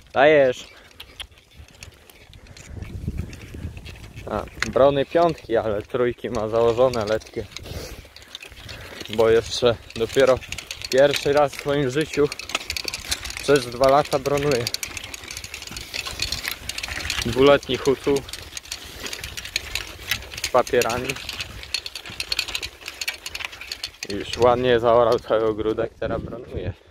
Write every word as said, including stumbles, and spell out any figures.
Dajesz. A, brony piątki, ale trójki ma założone letkie. Bo jeszcze dopiero pierwszy raz w swoim życiu przez dwa lata bronuję. Dwuletni hucu z papierami. Już ładnie zaorał cały ogródek, teraz bronuje.